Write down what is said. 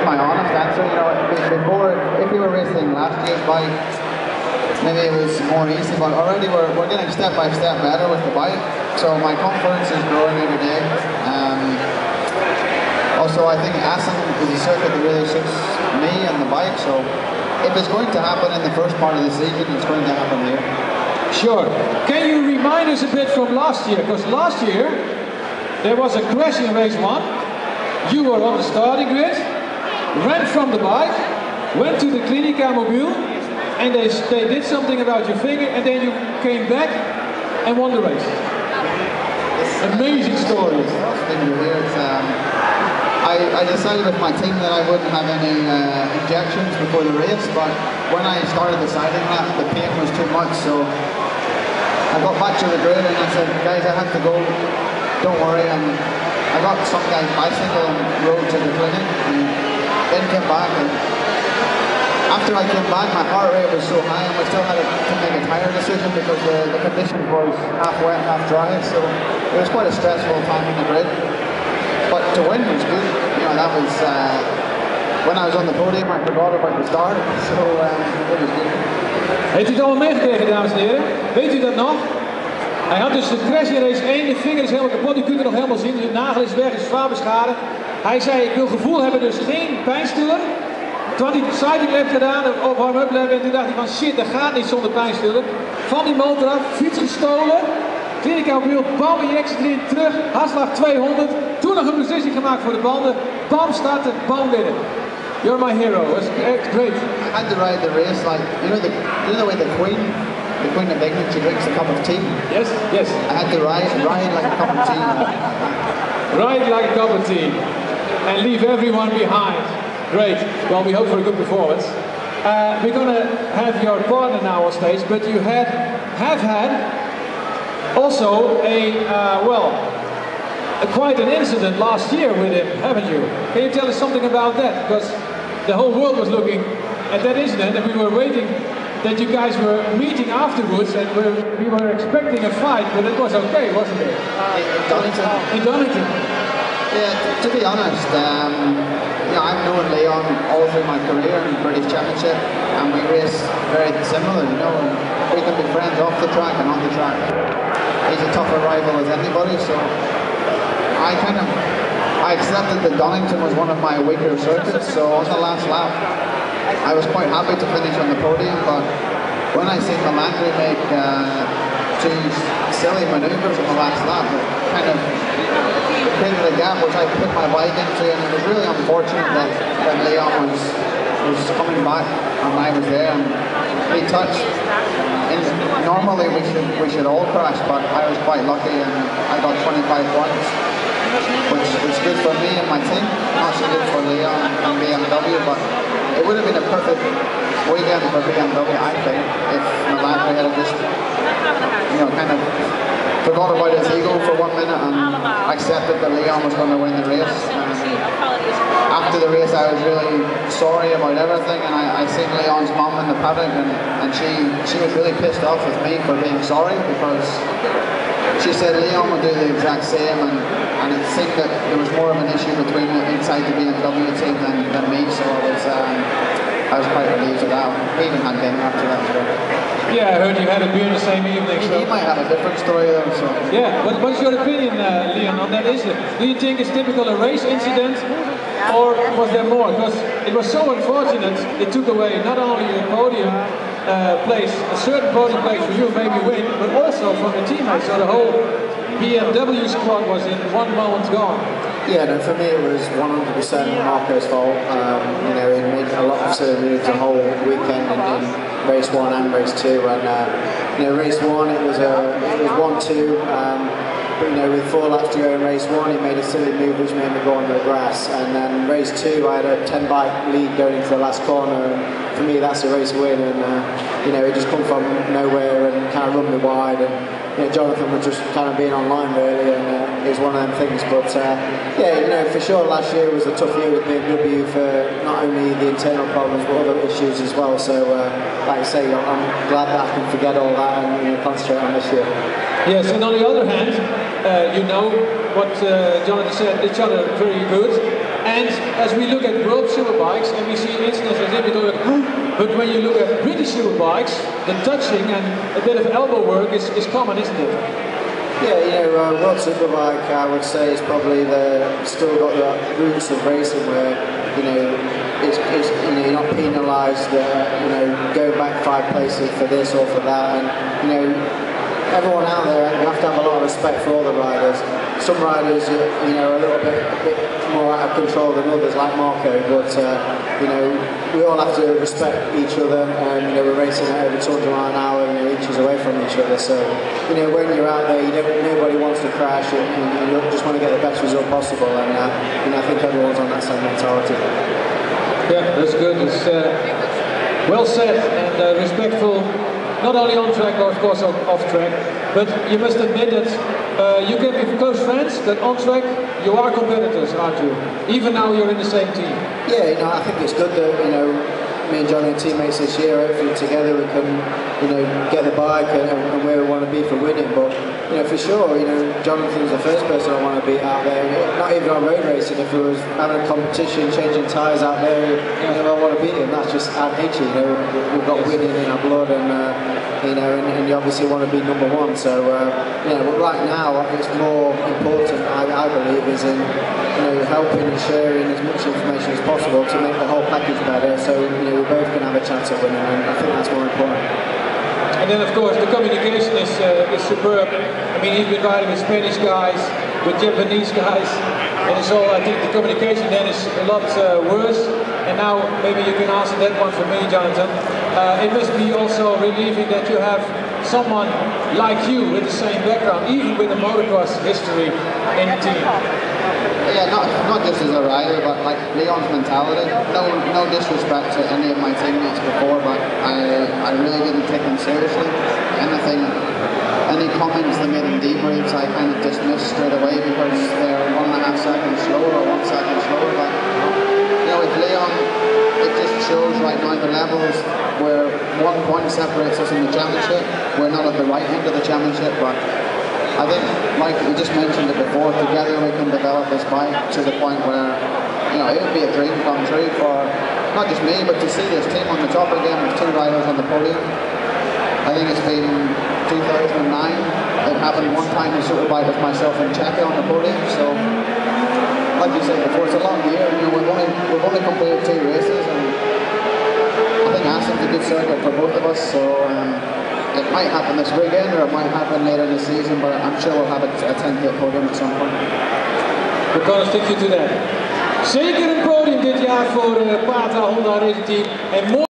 my honest answer. You know, before, if we were racing last year's bike, maybe it was more easy, but already we're getting step by step better with the bike. So my confidence is growing every day. Also, I think Assen is a circuit that really suits me and the bike. So if it's going to happen in the first part of the season, it's going to happen here. Sure. Can you remind us a bit from last year? Because last year there was a crash in race 1. You were on the starting grid, ran from the bike, went to the Clinica Mobile, and they did something about your finger, and then you came back and won the race. Amazing story. I decided with my team that I wouldn't have any injections before the race, but when I started deciding that, the pain was too much, so I got back to the grid and I said, guys, I have to go, don't worry. And I got some guy's bicycle and rode to the clinic, and then came back. And after I came back, my heart rate was so high, and we still had to make a tire decision because the condition was half wet, half dry, so it was quite a stressful time in the grid. But to win was good. You know, that was when I was on the podium, I forgot about the start, so it was good. Heeft u het allemaal meegekregen, dames en heren? Weet u dat nog? Hij had dus de crash in race 1, de vinger is helemaal kapot, u kunt het nog helemaal zien, de nagel is weg, is zwaar beschadigd. Hij zei, ik wil gevoel hebben, dus geen pijnstiller. Toen had hij de cycling lap gedaan, op warm-up lap, en toen dacht hij van shit, dat gaat niet zonder pijnstiller. Van die motor af, fiets gestolen, Clinica Mobile, bam, injectie erin, terug, hartslag 200. Toen nog een beslissing gemaakt voor de banden, bam starten, bam winnen. You're my hero, it's great. I had to ride the race like, you know the way the Queen of England, she drinks a cup of tea? Yes, yes. I had to ride like a cup of tea. Ride like a cup of tea and leave everyone behind. Great, well we hope for a good performance. We're going to have your partner now on stage, but you have had also quite an incident last year with him, haven't you? Can you tell us something about that? Because the whole world was looking at that incident, and we were waiting that you guys were meeting afterwards, and we were expecting a fight, but it was okay, wasn't it? In Donington. In Donington. Yeah, to be honest, you know, I've known Leon all through my career in British Championship, and we race very similar, you know, and we can be friends off the track and on the track. He's a tougher rival as anybody, so I accepted that Donington was one of my weaker circuits, so on the last lap I was quite happy to finish on the podium, but when I seen Melandri make two silly manoeuvres on the last lap, it kind of created a gap which I put my bike into, and it was really unfortunate that Leon was coming back and I was there, and he touched. Normally we should all crash, but I was quite lucky and I got 25 points, which was good for me and my team, not so good for Leon and BMW, but it would have been a perfect weekend for BMW, I think, if Melandri had just, you know, kind of forgot about his ego for 1 minute and accepted that Leon was going to win the race. After the race I was really sorry about everything, and I seen Leon's mum in the paddock, and she was really pissed off with me for being sorry, because she said Leon would do the exact same, and it seemed that there was more of an issue between inside the BMW team than me, so I was quite relieved of that. We even had dinner after that as well. Yeah, I heard you had a beer the same evening. So. He might have a different story though. So. Yeah, what's your opinion, Leon, on that incident? Do you think it's typical a race incident, or was there more? Because it was so unfortunate, it took away not only a podium place, a certain podium place for you, maybe win, but also from the teammates. So the whole BMW squad was in 1 moment gone. Yeah, no, for me it was 100% Marco's fault. You know, he made a lot of silly moves the whole weekend in race 1 and race 2. And you know, race 1 it was 1-2. But you know, with 4 laps to go in race 1, he made a silly move which made me go on the grass. And then race 2, I had a 10 bike lead going into the last corner. And for me, that's a race win. And you know, it just come from nowhere and kind of run me wide. And you know, Jonathan was just kind of being online really, and it was one of them things. But yeah, you know, for sure, last year was a tough year with BMW for not only the internal problems but other issues as well. So, like I say, I'm glad that I can forget all that and, you know, concentrate on this year. Yes, and on the other hand, you know what Jonathan said, each other very good. And as we look at world superbikes, and we see incidents as if we go, but when you look at British superbikes, the touching and a bit of elbow work is common, isn't it? Yeah, you know, World Superbike, I would say, is probably still got the roots of racing where, you know, it's you know, you're not penalised, you know, go back 5 places for this or for that, and you know, everyone out there, you have to have a lot of respect for all the riders. Some riders, you know, are a bit more out of control than others, like Marco, but you know, we all have to respect each other, and you know, we're racing at over 200 miles an hour, you know, inches away from each other, so you know, when you're out there, nobody wants to crash, and you just want to get the best result possible, and you know, I think everyone's on that same mentality. Yeah, that's good. It's well said and respectful, not only on track but of course off track. But you must admit that you can be close friends, but on track you are competitors, aren't you? Even now you're in the same team. Yeah, you know, I think it's good that, you know, me and Johnny are teammates this year. Hopefully together we can, you know, get the bike and where we want to be for winning. But you know, for sure, you know, Jonathan's the first person I want to beat out there. Not even on road racing. If it was having a competition, changing tyres out there, you know, I want to beat him. That's just our nature. You know, we've got winning in our blood, and you know, and you obviously want to be number 1. So you know, but right now it's more important, I believe, is in, you know, helping and sharing as much information as possible to make the whole package better. So you know, we both can have a chance at winning, and I think that's more important. And then of course the communication is superb. I mean, he's been riding with Spanish guys, with Japanese guys, and so I think the communication then is a lot worse. And now maybe you can answer that one for me, Jonathan. It must be also relieving that you have someone like you with the same background, even with a motocross history in the team. Yeah, not just as a rider, but like Leon's mentality. No disrespect to any of my teammates before, but I really didn't take them seriously. Any comments they made in debriefs, I kind of dismissed straight away because they're 1.5 seconds slower or 1 second slower. But you know, with Leon, it just shows right now the levels where 1 point separates us in the championship. We're not at the right end of the championship, but I think, like we just mentioned it before, together we can develop this bike to the point where, you know, it would be a dream come true for not just me, but to see this team on the top again with 2 riders on the podium. I think it's been 2009. It happened one time in Superbike with myself and Checo on the podium. So, like you said before, it's a long year. You know, we've only completed 2 races, and I think Aston's a good circuit for both of us. So. It might happen this weekend, or it might happen later this season, but I'm sure we'll have a 10th podium at some point. We're going to stick you to that. Zeker een podium dit jaar voor Pata Honda Racing Team. En